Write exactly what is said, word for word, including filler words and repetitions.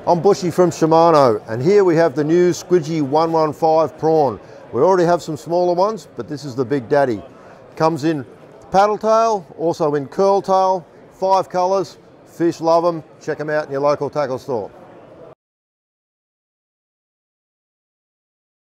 I'm Bushy from Shimano, and here we have the new Squidgy one fifteen prawn. We already have some smaller ones, but this is the big daddy. Comes in paddle tail, also in curl tail, five colours. Fish love them. Check them out in your local tackle store.